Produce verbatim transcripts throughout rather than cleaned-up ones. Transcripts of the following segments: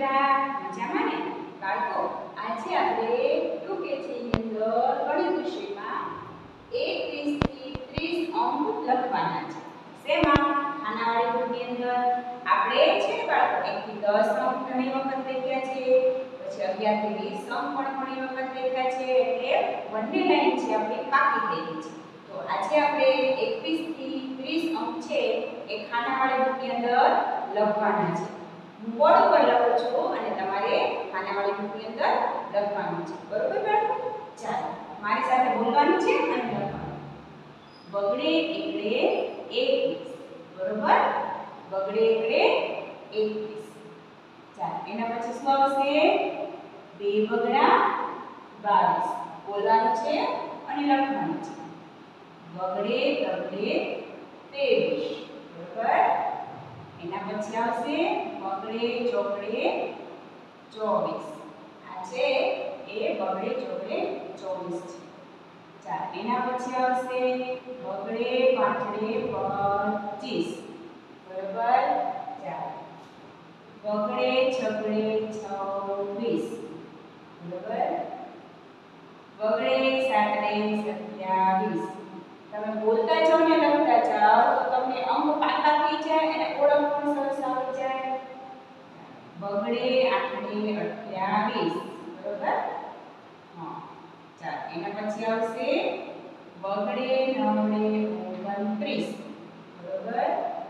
બધા મજામાં ને બાળકો? આજે આપણે ટુ કેજીની અંદર ગણિત વિષયમાં એકવીસ થી ત્રીસ અંક લખવાના છે. શેમાં? ખાનાવાળી બુકની અંદર. આપણે છે ને બાળકો એક થી દસ અંક ઘણી વખત લખ્યા છે, પછી અગિયાર થી વીસ અંક પણ ઘણી વખત લખ્યા છે, એટલે બંને લાઈન છે આપણી પાકી થઈ ગઈ છે. તો આજે આપણે એકવીસ થી ત્રીસ અંક છે એ ખાનાવાળી બુકની અંદર લખવાના છે. હું બોર્ડ ઉપર લખું છું અને તમારે ખાનાવાળી બુકની અંદર લખવાનું છે. બરોબર બાળકો? ચાલો મારી સાથે બોલવાનું છે અને લખવાનું. બગડે એટલે એકવીસ. બરોબર? બગડે એટલે એકવીસ. ચાલો એના પછી શું આવશે? બે બગડા બાવીસ. બોલવાનું છે અને લખવાનું છે. બગડે બગડે ત્રેવીસ. બરોબર? એના પછી આવશે બગડે ચોગડે ચોવીસ. આ છે એ બગડે ચોગડે ચોવીસ છે. ચાલો એના પછી આવશે બગડે પાંચડે પચીસ. બરોબર? ચાલો બગડે છગડે છવ્વીસ. બરોબર? બગડે સાતડે સત્યાવીસ. તમે બોલતા જાઓ ને લખતા જાઓ તો તમને અંક પાકા થઈ જાય અને ઓળખવાનું સરસ આવડી જાય. બગડે આઠડે અઠ્યાવીસ. બરોબર? હા. ચાલો એના પછી આવશે બગડે નવડે ઓગણત્રીસ. બરોબર?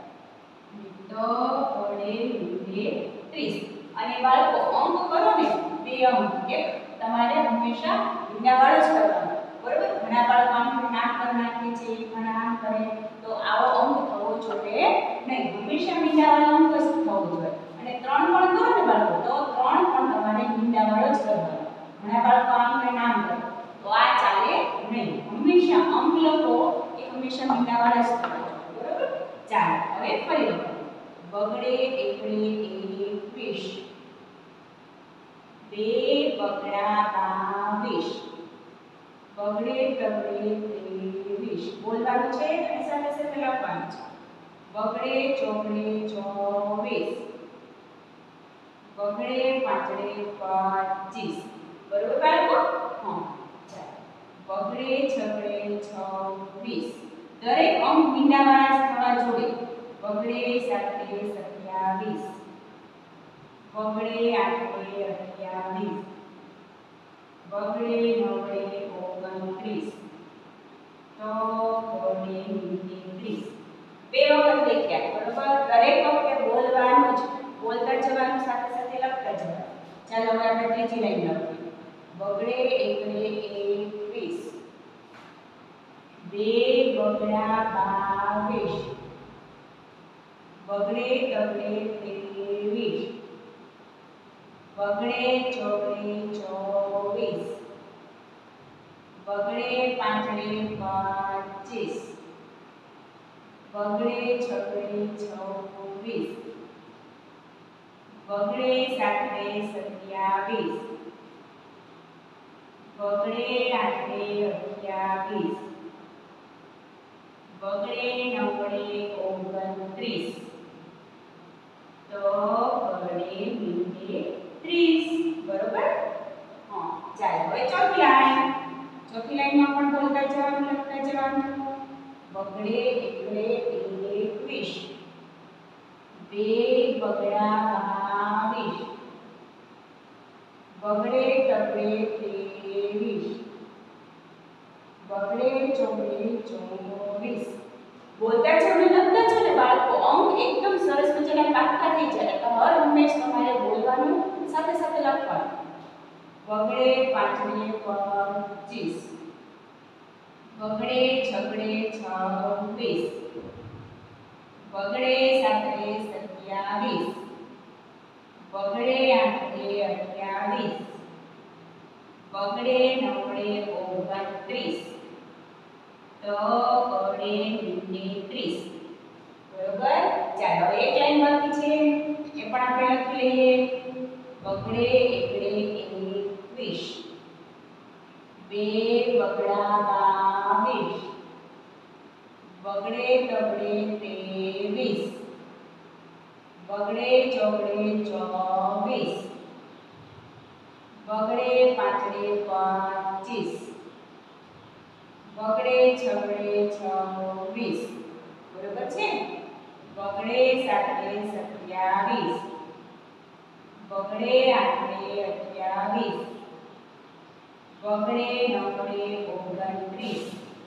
તો બગડે વીસે ત્રીસ. અને બાળકો અંક કરો ને બે અંક એક તમારે હંમેશા મીંડાવાળો જ કરવાનો. બરોબર? ઘણા બાળકો આમ નામ કરી નાખે છે, ઘણા આમ કરે, તો આવો અંક થવો જોઈએ નહીં. હંમેશા મીંડાવાળો અંક જ થવો જોઈએ. અને ત્રણ પણ કરો ને બાળકો તો ત્રણ પણ તમારે મીંડાવાળો જ કરવાનો. ઘણા બાળકો આમ કરીને આમ કરે તો આ ચાલે નહીં. હંમેશા અંક લખો એ હંમેશા મીંડાવાળા જ કરવાના. બરોબર? ચાલો હવે ફરી લખો. બગડે એટલે એકવીસ. બે બગડા બાવીસ. બગડે તગડે ત્રેવીસ. બોલવાનું છે અને સાથે સાથે લખવાનું છે. બગડે ચોગડે ચોવીસ. બગડે પાંચડે પચીસ. બરોબર બાળકો? હા. ચાલો બગડે છગડે છવ્વીસ. દરેક અંક મીંડાવાળા થવા જોઈએ. બગડે સાતડે સત્યાવીસ. બગડે આઠડે અઠ્યાવીસ. બગડે નવડે ઓગણત્રીસ. તો બગડે વીસે ત્રીસ. બે વખત લખ્યા. બરોબર? દરેક વખતે બોલવાનું જ. બોલતા જવાનું, સાથે સાથે લખતા જવાનું. ચાલો હવે આપણે ત્રીજી લાઈન લખીએ. બગડે એટલે એકવીસ. બે બગડા બાવીસ. બગડે તગડે ત્રેવીસ. બગડે ચોગડે ચોવીસ. બગડે પાંચડે પચીસ. બગડે છગડે છવ્વીસ. બગડે સાતડે સત્યાવીસ. બગડે આઠડે અઠ્યાવીસ. બગડે નવડે ઓગણત્રીસ. તો બગડે વીસે ત્રીસ. બરોબર? હા. ચાલો હવે ચોથી લાઈન. ચોથી લાઈનમાં પણ બોલતા જવાનું, લખતા જવાનું. બગડે એટલે એકવીસ. બે બગડા બાવીસ. બગડે તગડે ત્રેવીસ. બગડે ચોગડે ચોવીસ. બોલતા છો ને લખતા છો ને બાળકો અંક એકદમ સરસ મજાના પાકા થઈ જાય. એટલે હર હંમેશ તમારે બોલવાનું, સાથે સાથે લખવાનું. બગડે પાંચડે પચીસ. બગડે છગડે છવ્વીસ. બગડે સાતડે સત્યાવીસ. બગડે આઠડે અઠ્યાવીસ. બગડે નવડે ઓગણત્રીસ. તો બગડે વીસે ત્રીસ. બરોબર? ચાલો હવે એક લાઈન બાકી છે એ પણ આપણે લખી લઈએ. બગડે એટલે એકવીસ. બે બગડા બાવીસ. બગડે તગડે ત્રેવીસ. બગડે ચોગડે ચોવીસ, બગડે પાંચડે પચીસ, બગડે છગડે છવ્વીસ, બરોબર છે. બગડે સાતડે સત્યાવીસ, બગડે આઠડે અઠ્યાવીસ, બગડે નવડે ઓગણત્રીસ,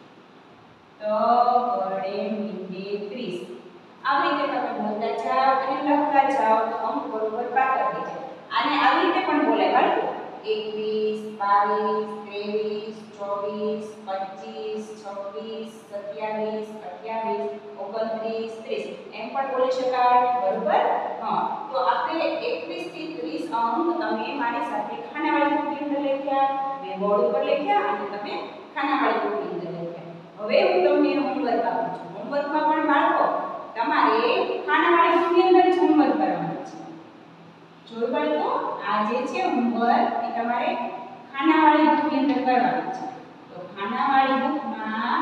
તગડે મીંડે ત્રીસ. આવી રીતે તમે બોલતા જાઓ અને લખતા જાઓ તો અંક બરોબર પાકા થઈ જાય. આને આવી રીતે પણ બોલાય બાળકો. એકવીસ, બાવીસ, ત્રેવીસ, ચોવીસ, પચીસ, છવ્વીસ, સત્યાવીસ, અઠ્યાવીસ, ઓગણત્રીસ, ત્રીસ એમ પણ બોલી શકાય. બરોબર. હા, તો આપણે એકવીસ થી ત્રીસ અંક તમે મારી સાથે ખાનાવાળી કોપી અંદર લખ્યા, મેં બોર્ડ ઉપર લખ્યા અને તમે ખાનાવાળી કોપી અંદર લખ્યા. હવે હું તમને હોમવર્ક આપું છું. હોમવર્કમાં પણ બાળકો તમારે ખાનાવાળી કોપી અંદર જ હોમવર્ક કરવાનું છે. જો બાળકો આ જે છે હોમવર્ક એ તમારે ખાનાવાળી બુકની અંદર કરવાનું છે. તો ખાનાવાળી બુકમાં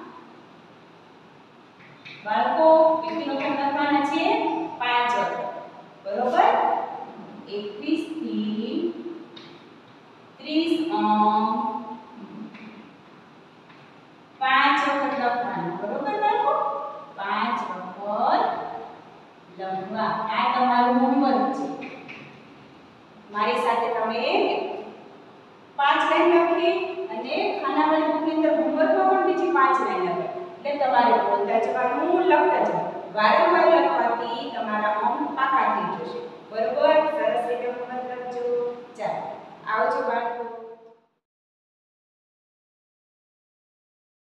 બાળકો કેટલી વખત લખવાના છે? પાંચ વખત. બરોબર. એકવીસ થી ત્રીસ અંક પાંચ વખત લખવાનું. બરોબર બાળકો? પાંચ વખત લખવા. આ તમારું હોમવર્ક છે. મારી સાથે તમે પાંચ લાઈન લખી અને ખાનાવાળી બુકની અંદર હોમવર્કમાં પણ બીજી પાંચ લાઈન લખી. એટલે તમારે બોલતા જવાનું, લખતા જવાનું. વારંવાર લખવાથી તમારા અંક પાકા થઈ જશે. બરોબર. સરસ રીતે હોમવર્ક કરજો. ચાલો આવજો બાળકો.